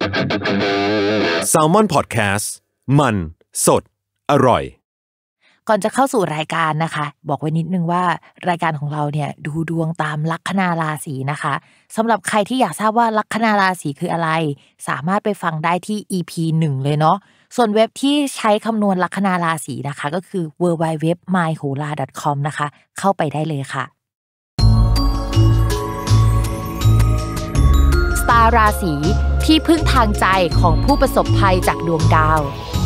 Salmon Podcast มันสดอร่อยก่อนจะเข้าสู่รายการนะคะบอกไว้นิดนึงว่ารายการของเราเนี่ยดูดวงตามลัคนาราศีนะคะสำหรับใครที่อยากทราบว่าลัคนาราศีคืออะไรสามารถไปฟังได้ที่ EP 1เลยเนาะส่วนเว็บที่ใช้คำนวณลัคนาราศีนะคะก็คือ www.myhola.com นะคะเข้าไปได้เลยค่ะสตาร์ราศีที่พึ่งทางใจของผู้ประสบภัยจากดวงดาว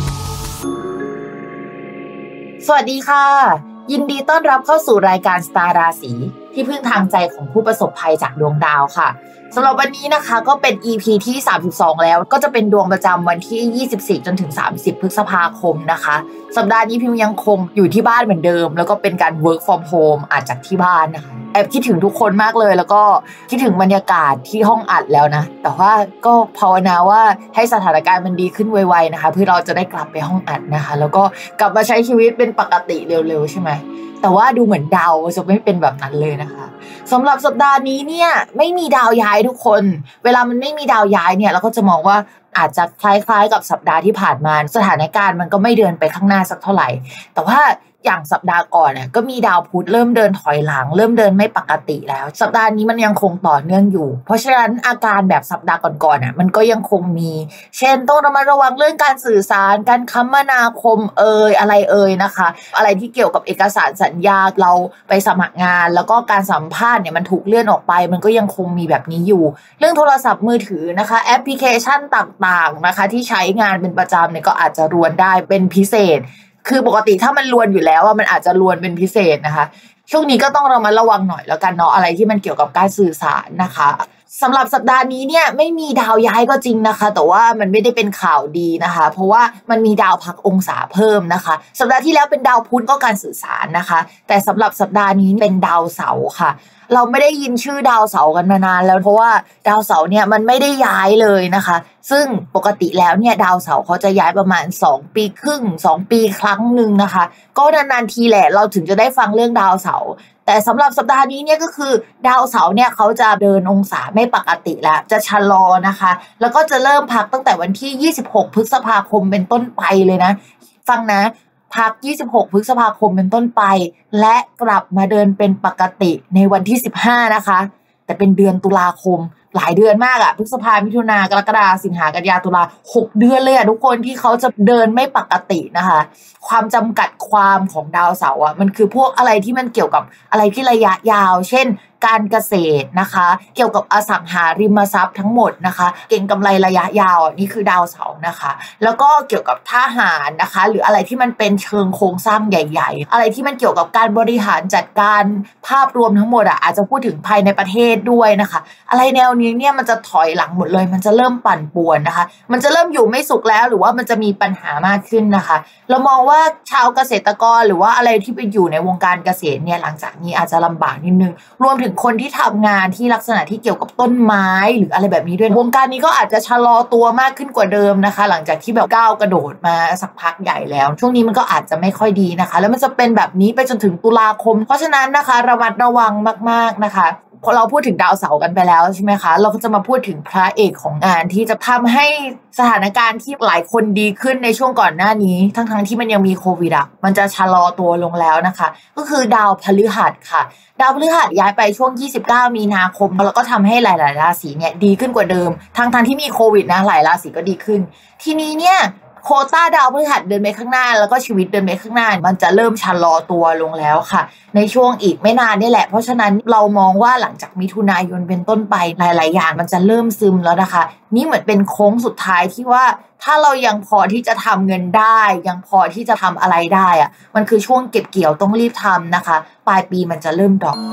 สวัสดีค่ะยินดีต้อนรับเข้าสู่รายการสตาร์ราศีที่พึ่งทางใจของผู้ประสบภัยจากดวงดาวค่ะสำหรับวันนี้นะคะก็เป็น EP ที่32แล้วก็จะเป็นดวงประจำวันที่24จนถึง30พฤษภาคมนะคะสัปดาห์นี้พิมยังคงอยู่ที่บ้านเหมือนเดิมแล้วก็เป็นการ work from home อาจจากที่บ้านนะคะแอบคิดถึงทุกคนมากเลยแล้วก็คิดถึงบรรยากาศที่ห้องอัดแล้วนะแต่ว่าก็ภาวนาว่าให้สถานการณ์มันดีขึ้นไวๆนะคะเพื่อเราจะได้กลับไปห้องอัดนะคะแล้วก็กลับมาใช้ชีวิตเป็นปกติเร็วๆใช่ไหมแต่ว่าดูเหมือนดาวจะไม่เป็นแบบนั้นเลยนะคะสำหรับสัปดาห์นี้เนี่ยไม่มีดาวย้ายทุกคนเวลามันไม่มีดาวย้ายเนี่ยเราก็จะมองว่าอาจจะคล้ายๆกับสัปดาห์ที่ผ่านมาสถานการณ์มันก็ไม่เดินไปข้างหน้าสักเท่าไหร่แต่ว่าอย่างสัปดาห์ก่อนเนี่ยก็มีดาวพุธเริ่มเดินถอยหลังเริ่มเดินไม่ปกติแล้วสัปดาห์นี้มันยังคงต่อเนื่องอยู่เพราะฉะนั้นอาการแบบสัปดาห์ก่อนๆมันก็ยังคงมีเช่นต้องระมัดระวังเรื่องการสื่อสารการคมนาคมอะไรนะคะอะไรที่เกี่ยวกับเอกสารสัญญาเราไปสมัครงานแล้วก็การสัมภาษณ์เนี่ยมันถูกเลื่อนออกไปมันก็ยังคงมีแบบนี้อยู่เรื่องโทรศัพท์มือถือนะคะแอปพลิเคชันต่างๆนะคะที่ใช้งานเป็นประจำเนี่ยก็อาจจะรวนได้เป็นพิเศษคือปกติถ้ามันรวนอยู่แล้วมันอาจจะรวนเป็นพิเศษนะคะช่วงนี้ก็ต้องระมัดระวังหน่อยแล้วกันเนาะอะไรที่มันเกี่ยวกับการสื่อสารนะคะสำหรับสัปดาห์นี้เนี่ยไม่มีดาวย้ายก็จริงนะคะแต่ว่ามันไม่ได้เป็นข่าวดีนะคะเพราะว่ามันมีดาวพักองศาเพิ่มนะคะสัปดาห์ที่แล้วเป็นดาวพุธก็การสื่อสารนะคะแต่สำหรับสัปดาห์นี้เป็นดาวเสาร์ค่ะเราไม่ได้ยินชื่อดาวเสาร์กันมานานแล้วเพราะว่าดาวเสาร์เนี่ยมันไม่ได้ย้ายเลยนะคะซึ่งปกติแล้วเนี่ยดาวเสาร์เขาจะย้ายประมาณ2ปีครึ่ง2ปีครั้งนึงนะคะก็นานๆทีแหละเราถึงจะได้ฟังเรื่องดาวเสาร์แต่สำหรับสัปดาห์นี้เนี่ยก็คือดาวเสาร์เนี่ยเขาจะเดินองศาไม่ปกติแล้วจะชะลอนะคะแล้วก็จะเริ่มพักตั้งแต่วันที่26พฤษภาคมเป็นต้นไปเลยนะฟังนะพัก26พฤษภาคมเป็นต้นไปและกลับมาเดินเป็นปกติในวันที่15นะคะแต่เป็นเดือนตุลาคมหลายเดือนมากอะพฤษภามิถุนากรกฎาสิงหากันยาตุลา6เดือนเลยอะทุกคนที่เขาจะเดินไม่ปกตินะคะความจำกัดความของดาวเสาร์มันคือพวกอะไรที่มันเกี่ยวกับอะไรที่ระยะยาวเช่นการเกษตรนะคะเกี่ยวกับอสังหาริมทรัพย์ทั้งหมดนะคะเก็งกำไรระยะยาวนี่คือดาวเสาร์นะคะแล้วก็เกี่ยวกับทหารนะคะหรืออะไรที่มันเป็นเชิงโครงสร้างใหญ่ๆอะไรที่มันเกี่ยวกับการบริหารจัดการภาพรวมทั้งหมดอาจจะพูดถึงภายในประเทศด้วยนะคะอะไรแนวนี้เนี่ยมันจะถอยหลังหมดเลยมันจะเริ่มปั่นป่วนนะคะมันจะเริ่มอยู่ไม่สุขแล้วหรือว่ามันจะมีปัญหามากขึ้นนะคะเรามองว่าชาวเกษตรกรหรือว่าอะไรที่ไปอยู่ในวงการเกษตรเนี่ยหลังจากนี้อาจจะลำบากนิดนึงรวมถึงคนที่ทำงานที่ลักษณะที่เกี่ยวกับต้นไม้หรืออะไรแบบนี้ด้วยวงการนี้ก็อาจจะชะลอตัวมากขึ้นกว่าเดิมนะคะหลังจากที่แบบก้าวกระโดดมาสักพักใหญ่แล้วช่วงนี้มันก็อาจจะไม่ค่อยดีนะคะแล้วมันจะเป็นแบบนี้ไปจนถึงตุลาคมเพราะฉะนั้นนะคะระมัดระวังมากๆนะคะพอเราพูดถึงดาวเสาร์กันไปแล้วใช่ไหมคะเราก็จะมาพูดถึงพระเอกของงานที่จะทำให้สถานการณ์ที่หลายคนดีขึ้นในช่วงก่อนหน้านี้ทั้งที่มันยังมีโควิดมันจะชะลอตัวลงแล้วนะคะก็คือดาวพฤหัสค่ะดาวพฤหัสย้ายไปช่วง29มีนาคมแล้วก็ทำให้หลายๆราศีเนี่ยดีขึ้นกว่าเดิมทั้งที่มีโควิดนะหลายราศีก็ดีขึ้นทีนี้เนี่ยโควต้าดาวพฤหัสเดินไปข้างหน้าแล้วก็ชีวิตเดินไปข้างหน้ามันจะเริ่มชะลอตัวลงแล้วค่ะในช่วงอีกไม่นานนี่แหละเพราะฉะนั้นเรามองว่าหลังจากมิถุนายนเป็นต้นไปหลายๆอย่างมันจะเริ่มซึมแล้วนะคะนี่เหมือนเป็นโค้งสุดท้ายที่ว่าถ้าเรายังพอที่จะทำเงินได้ยังพอที่จะทำอะไรได้มันคือช่วงเก็บเกี่ยวต้องรีบทำนะคะปลายปีมันจะเริ่มดรอป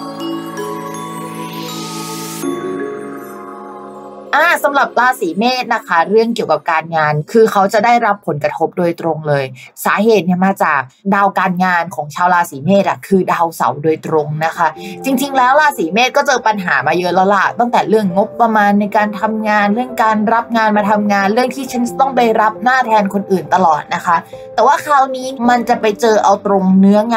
สำหรับราศีเมษนะคะเรื่องเกี่ยวกับการงานคือเขาจะได้รับผลกระทบโดยตรงเลยสาเหตุเนี่ยมาจากดาวการงานของชาวราศีเมษคือดาวเสาร์โดยตรงนะคะจริงๆแล้วราศีเมษก็เจอปัญหามาเยอะแล้วล่ะตั้งแต่เรื่องงบประมาณในการทำงานเรื่องการรับงานมาทำงานเรื่องที่ฉันต้องไปรับหน้าแทนคนอื่นตลอดนะคะแต่ว่าคราวนี้มันจะไปเจอเอาตรงเนื้องาน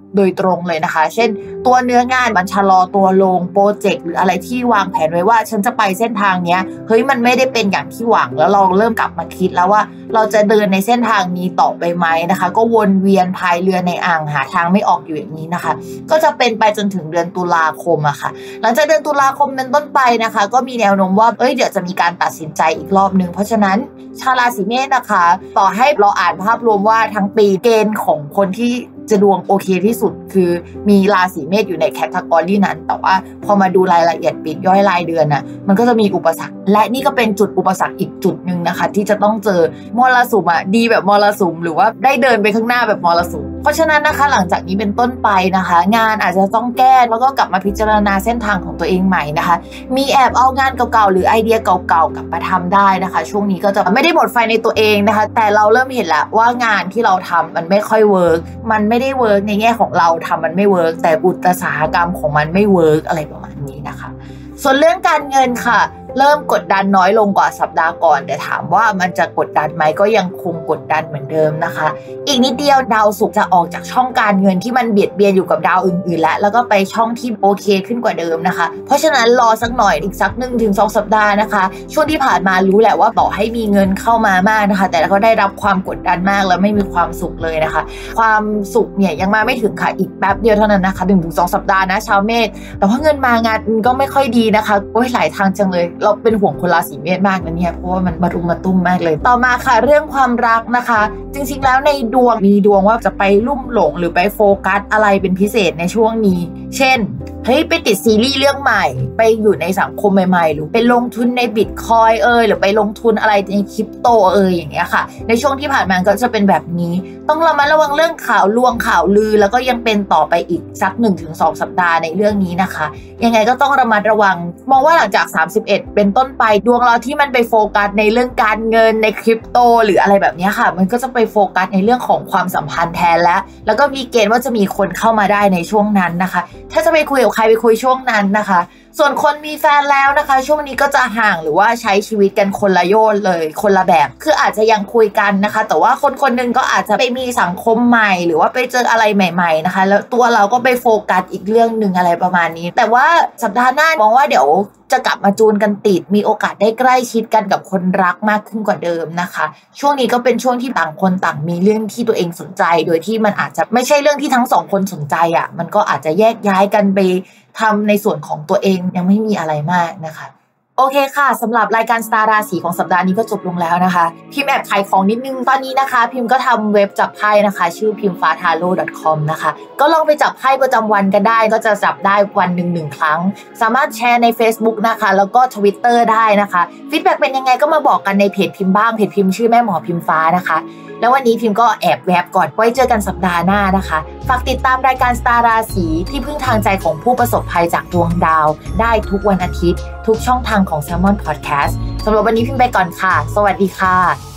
โดยตรงเลยนะคะเช่นตัวเนื้องานมันชะลอตัวลงโปรเจกต์หรืออะไรที่วางแผนไว้ว่าฉันจะไปเส้นทางเนี้ยเฮ้ยมันไม่ได้เป็นอย่างที่หวังแล้วเราเริ่มกลับมาคิดแล้วว่าเราจะเดินในเส้นทางนี้ต่อไปไหมนะคะก็วนเวียนพายเรือในอ่างหาทางไม่ออกอยู่อย่างนี้นะคะก็จะเป็นไปจนถึงเดือนตุลาคมอะค่ะหลังจากเดือนตุลาคมเป็นต้นไปนะคะก็มีแนวโน้มว่าเดี๋ยวจะมีการตัดสินใจอีกรอบนึงเพราะฉะนั้นชาวราศีเมษนะคะต่อให้เราอ่านภาพรวมว่าทั้งปีเกณฑ์ของคนที่จะดวงโอเคที่สุดคือมีราศีเมษอยู่ในแคตตากรีนั้นแต่ว่าพอมาดูรายละเอียดปลีกย่อยรายเดือนน่ะมันก็จะมีอุปสรรคและนี่ก็เป็นจุดอุปสรรคอีกจุดนึงนะคะที่จะต้องเจอมรสุมดีแบบมรสุมหรือว่าได้เดินไปข้างหน้าแบบมรสุมเพราะฉะนั้นนะคะหลังจากนี้เป็นต้นไปนะคะงานอาจจะต้องแก้แล้วก็กลับมาพิจารณาเส้นทางของตัวเองใหม่นะคะมีแอบเอางานเก่าๆหรือไอเดียเก่าๆกลับมาทำได้นะคะช่วงนี้ก็จะไม่ได้หมดไฟในตัวเองนะคะแต่เราเริ่มเห็นแล้วว่างานที่เราทำมันไม่ค่อยเวิร์กมันไม่ได้เวิร์กในแง่ของเราทำมันไม่เวิร์กแต่อุตสาหกรรมของมันไม่เวิร์กอะไรประมาณนี้นะคะส่วนเรื่องการเงินค่ะเริ่มกดดันน้อยลงกว่าสัปดาห์ก่อนแต่ถามว่ามันจะกดดันไหมก็ยังคงกดดันเหมือนเดิมนะคะอีกนิดเดียวดาวศุกร์จะออกจากช่องการเงินที่มันเบียดเบียนอยู่กับดาวอื่นๆแล้วก็ไปช่องที่โอเคขึ้นกว่าเดิมนะคะเพราะฉะนั้นรอสักหน่อยอีกสัก 1-2 สัปดาห์นะคะช่วงที่ผ่านมารู้แหละว่าต่อให้มีเงินเข้ามามากนะคะแต่ก็ได้รับความกดดันมากแล้วไม่มีความสุขเลยนะคะความสุขเนี่ยยังมาไม่ถึงค่ะอีกแป๊บเดียวเท่านั้นนะคะ 1-2 สัปดาห์นะชาวเมษแต่ว่าเงินมางานก็ไม่ค่อยดีนะคะหลายทางจังเลยเราเป็นห่วงคนราศีเมษมากนะเนี่ยเพราะว่ามันมารุมมาตุ้มมากเลยต่อมาค่ะเรื่องความรักนะคะจริงๆแล้วในดวงมีดวงว่าจะไปลุ่มหลงหรือไปโฟกัสอะไรเป็นพิเศษในช่วงนี้เช่นไปติดซีรีส์เรื่องใหม่ไปอยู่ในสังคมใหม่ๆหรือไปลงทุนในบิตคอยน์หรือไปลงทุนอะไรในคริปโตอย่างเงี้ยค่ะในช่วงที่ผ่านมาก็จะเป็นแบบนี้ต้องระมัดระวังเรื่องข่าวลวงข่าวลือแล้วก็ยังเป็นต่อไปอีกสัก 1-2 สัปดาห์ในเรื่องนี้นะคะยังไงก็ต้องระมัดระวังมองว่าหลังจาก31เป็นต้นไปดวงเราที่มันไปโฟกัสในเรื่องการเงินในคริปโตหรืออะไรแบบนี้ค่ะมันก็จะไปโฟกัสในเรื่องของความสัมพันธ์แทนแล้วก็มีเกณฑ์ว่าจะมีคนเข้ามาได้ในช่วงนั้นนะคะถ้าจะไปคุยกับใครไปคุยช่วงนั้นนะคะส่วนคนมีแฟนแล้วนะคะช่วงนี้ก็จะห่างหรือว่าใช้ชีวิตกันคนละโยชน์เลยคนละแบบคืออาจจะยังคุยกันนะคะแต่ว่าคนนึงก็อาจจะไปมีสังคมใหม่หรือว่าไปเจออะไรใหม่ๆนะคะแล้วตัวเราก็ไปโฟกัสอีกเรื่องนึงอะไรประมาณนี้แต่ว่าสัปดาห์หน้ามองว่าเดี๋ยวจะกลับมาจูนกันติดมีโอกาสได้ใกล้ชิดกันกับคนรักมากขึ้นกว่าเดิมนะคะช่วงนี้ก็เป็นช่วงที่ต่างคนต่างมีเรื่องที่ตัวเองสนใจโดยที่มันอาจจะไม่ใช่เรื่องที่ทั้งสองคนสนใจมันก็อาจจะแยกย้ายกันไปทำในส่วนของตัวเองยังไม่มีอะไรมากนะคะโอเคค่ะสำหรับรายการสตาร์ราศีของสัปดาห์นี้ก็จบลงแล้วนะคะพิมพ์แอบขายของนิดนึงตอนนี้นะคะพิมพ์ก็ทำเว็บจับไพ่นะคะชื่อpimpfataro.com นะคะก็ลองไปจับไพ่ประจำวันกันได้ก็จะจับได้วันหนึ่ง1 ครั้งสามารถแชร์ใน Facebook นะคะแล้วก็ Twitter ได้นะคะฟีดแบ็กเป็นยังไงก็มาบอกกันในเพจพิมพ์บ้างเพจพิมพ์ชื่อแม่หมอพิมฟ้านะคะแล้ววันนี้พิมพ์ก็แอบแวบก่อนไว้เจอกันสัปดาห์หน้านะคะฝากติดตามรายการสตาร์ราศีที่พึ่งทางใจของผู้ประสบภัยจากดวงดาวได้ทุกวันอาทิตย์ทุกช่องทางของ Salmon Podcast สำหรับวันนี้พิมพ์ไปก่อนค่ะสวัสดีค่ะ